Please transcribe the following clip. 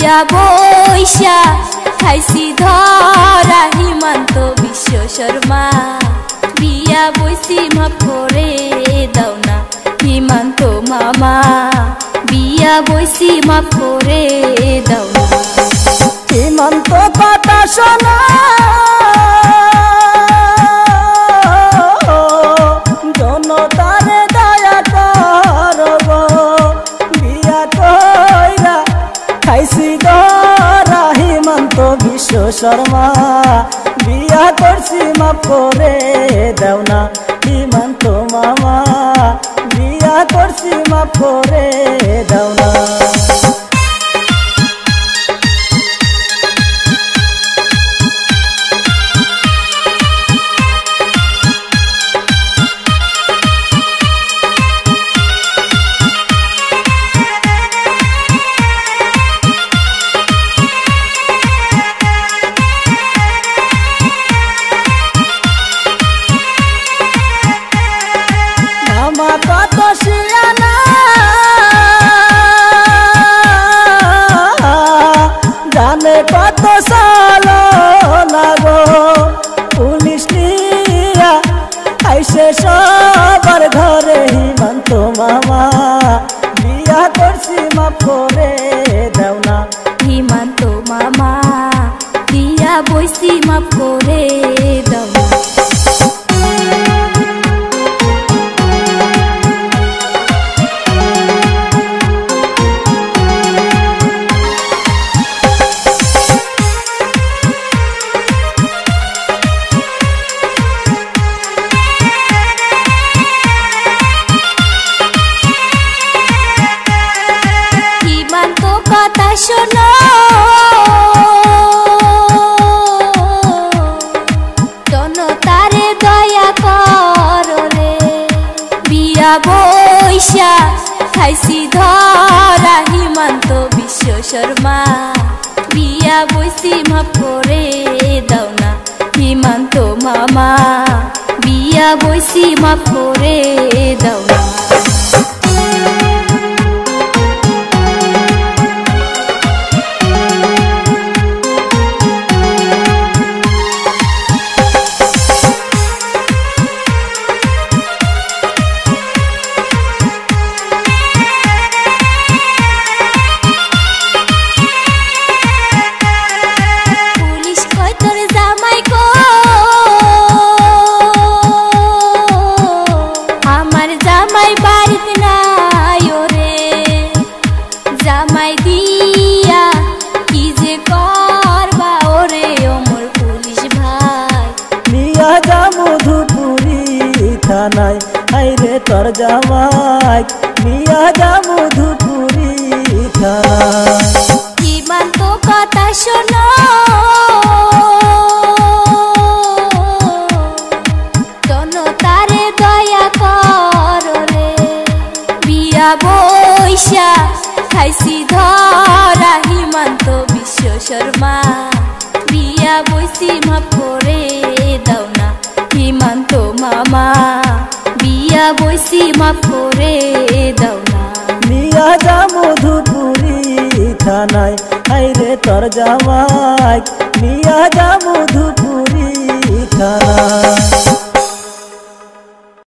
বিয়া বৈশা খাইছি ধরা হিমন্ত বিশ্ব শর্মা বিয়া বৈশি মাফ করে দাও না হিমন্ত মামা বিয়া বৈশি মাফ করে দাও না হিমন্ত কথা শোনা জনতারে দয়া করব বিয়া কইরা খাইছি ধরা হিমন্ত বিশ্ব শর্মা বিয়া করছি মাফ করে দাও না হিমন্ত মামা বিয়া করছি মাফ করে দাও না কত শিয়ানা জানে কত সালো লাগো পুলিশ নিয়া আইসে সবার ঘরে হিমন্ত মামা বিয়া করছি মাফ করে দাও না হিমন্ত মামা বিয়া বৈশি মাফ করে দাও না কথা শোনো জনতারে দয়া করো রে বিয়া বৈশা খাইছি ধরা হিমন্ত বিশ্ব শর্মা বিয়া বৈশি মাফ করে দাও না হিমন্ত মামা বিয়া বৈশি মাফ করে দাও না জামাই দিয়া কি যে করবা ওরে ওমর পুলিশ ভাই নিয়া যা মধুপুরি থানায় আইরে তোর জামাই নিয়া যা মধুপুরি থানায় হিমন্ত কথা শোনো জনতারে দয়া করো রে বিয়া বৈশা খাইছি ধরা হিমন্ত বিশ্ব শর্মা বিয়া বৈশি মাফ করে দাও না হিমন্ত মামা বিয়া বৈশি মাফ করে দাও না নিয়া যা মধুপুরি থানায় আইরে তোর জামাই নিয়া যা মধুপুরি থানায়।